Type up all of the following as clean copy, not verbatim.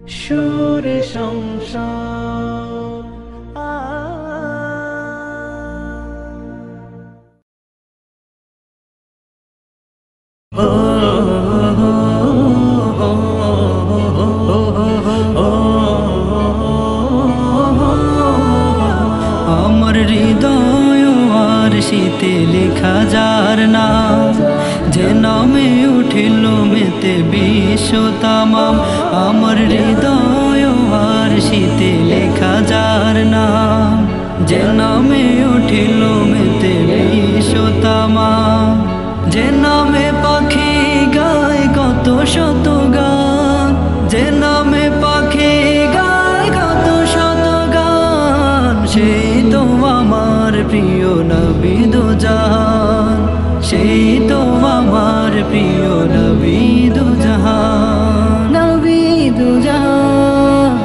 সুরে সংসার আমার হৃদয় আর শীতে লেখা যার নাম, যে নামে উঠিল মেতে বিশ্ব তামাম। আমার হৃদয় আর শীতে লেখা যার নাম, যে নামে উঠিল মেতে বিশ্ব তামাম। যে নামে পাখি গায় কত শত গান, যে নামে পাখি গায় কত শত গান, সেই তো আমার প্রিয় নবী দো জাহান, সেই তো আমার প্রিয় নবী দো জাহান, নবী দো জাহান।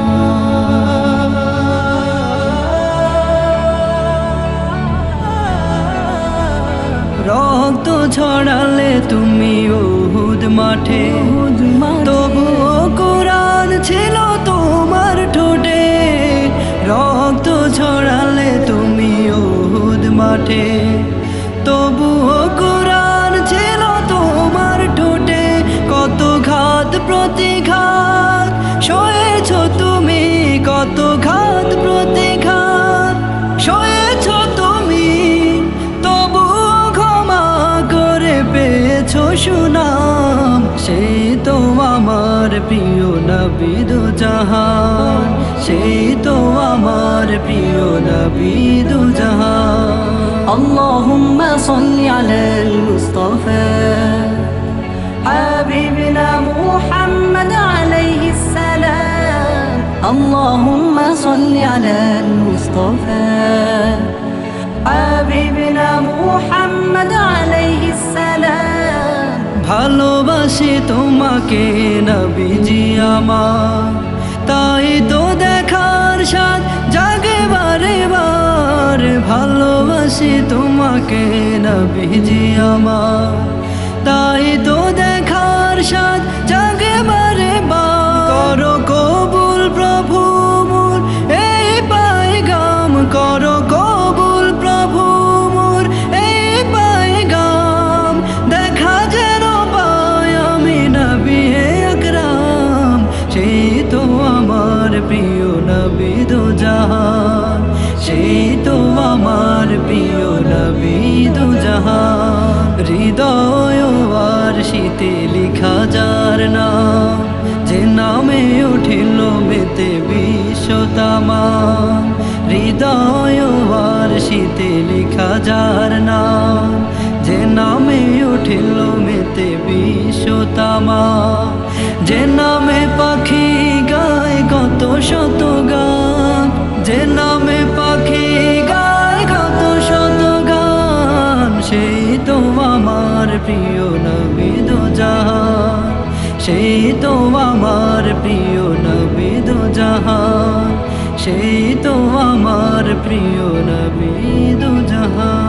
রক্ত ছড়ালে তুমি উহুদ মাঠে, তবুও কোরআন ছিল তোমার ঠোঁটে। রক্ত ছড়ালে তুমি উহুদ মাঠে, তবুও কোরআন ছিল তোমার ঠোঁটে। কত ঘাত প্রতিঘাত সয়েছ তুমি, কত ঘাত প্রতিঘাত সয়েছ তুমি, তবুও ক্ষমা করে পেয়েছ সুনাম। সেই তো আমার প্রিয় নবী দো জাহান, সেই তো আমার প্রিয় নবী দো জাহান। اللهم صل على المصطفى حبيبنا محمد عليه السلام. اللهم صل على المصطفى حبيبنا محمد عليه السلام. ভালোবাসি তোমাকে নবীজি আমার, তাই তো দেখার স্বাদ জাগে বারে বার। ভালোবাসি তোমাকে নবীজি আমার, তাই তো দেখার স্বাদ জাগে বারে বার। করো কবুল প্রভু মোর এই পায়গাম, করো কবুল প্রভু মোর এই পায়গাম। দেখা যেন পাই আমি নবী আকরাম, সেই তো আমার প্রিয় নবী দো জাহান, সেই তো আমার প্রিয় নবী দো জাহান। হৃদয় আর শীতে লেখা যার নাম, যে নামে উঠিল মেতে বিশ্ব তামাম। হৃদয় আর শীতে লেখা যার নাম, যে নামে উঠিল মেতে বিশ্ব তামাম। যে নামে পাখি গায় কত শত গান, যে নামে পাখি গায় কত শত গান, সেই তো আমার প্রিয় নবী দো জাহান, সেই তো আমার প্রিয় নবী দো জাহান, সেই তো আমার প্রিয় নবী দো জাহান।